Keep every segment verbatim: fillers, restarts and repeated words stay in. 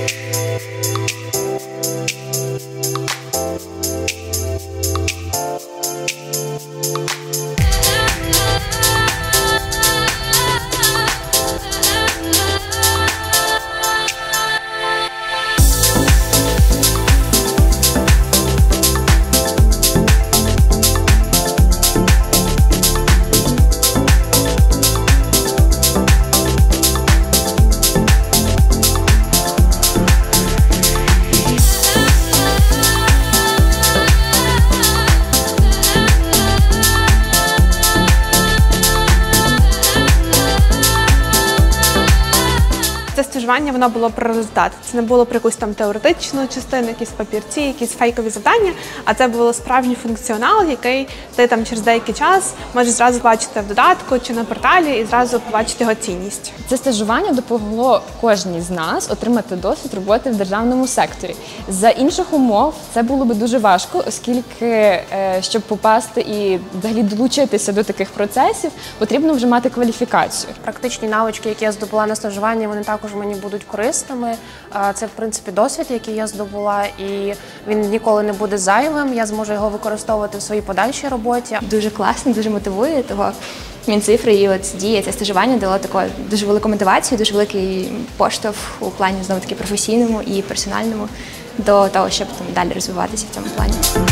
Це стажування, воно було про результат. Це не було про якусь там теоретичну частину, якісь папірці, якісь фейкові завдання, а це було справжній функціонал, який ти там через деякий час можеш зразу бачити в додатку чи на порталі і зразу побачити його цінність. Це стажування допомогло кожній з нас отримати досвід роботи в державному секторі. За інших умов це було би дуже важко, оскільки, щоб попасти і взагалі долучитися до таких процесів, потрібно вже мати кваліфікацію. Практичні навички, які я здобула на стажуванні, вони також мені будуть корисними. Це, в принципі, досвід, який я здобула, і він ніколи не буде зайвим. Я зможу його використовувати в своїй подальшій роботі. Дуже класно, дуже мотивує того. Мінцифри і от дія, це стажування дало таку дуже велику мотивацію, дуже великий поштовх у плані, знову таки, професійному і персональному до того, щоб там далі розвиватися в цьому плані.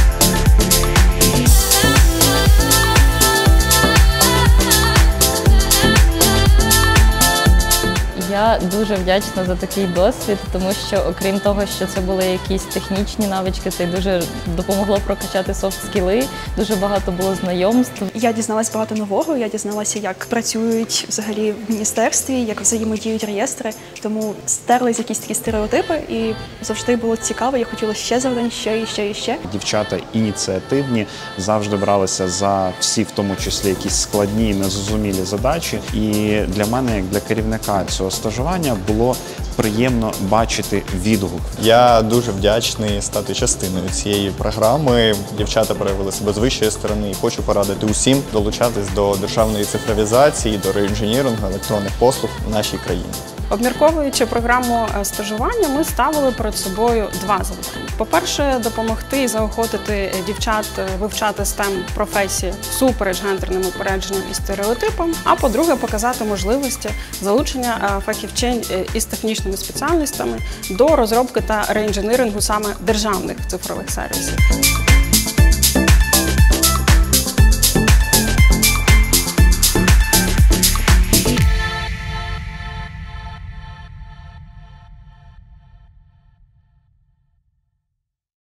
Я дуже вдячна за такий досвід, тому що, окрім того, що це були якісь технічні навички, це дуже допомогло прокачати софт-скіли, дуже багато було знайомств. Я дізналась багато нового, я дізналася, як працюють взагалі в міністерстві, як взаємодіють реєстри, тому стерлись якісь такі стереотипи і завжди було цікаво, я хотіла ще завдань, ще і ще і ще. Дівчата ініціативні, завжди бралися за всі, в тому числі якісь складні, незрозумілі задачі. І для мене, як для керівника цього стажування, було приємно бачити відгук. Я дуже вдячний стати частиною цієї програми. Дівчата проявили себе з вищої сторони і хочу порадити усім долучатись до державної цифровізації, до реінженірингу електронних послуг в нашій країні. Обмірковуючи програму стажування, ми ставили перед собою два завдання. По-перше, допомогти і заохотити дівчат вивчати стем-професії всупереч гендерним упередженням і стереотипам. А по-друге, показати можливості залучення фахівчинь із технічними спеціальностями до розробки та реінженірингу саме державних цифрових сервісів.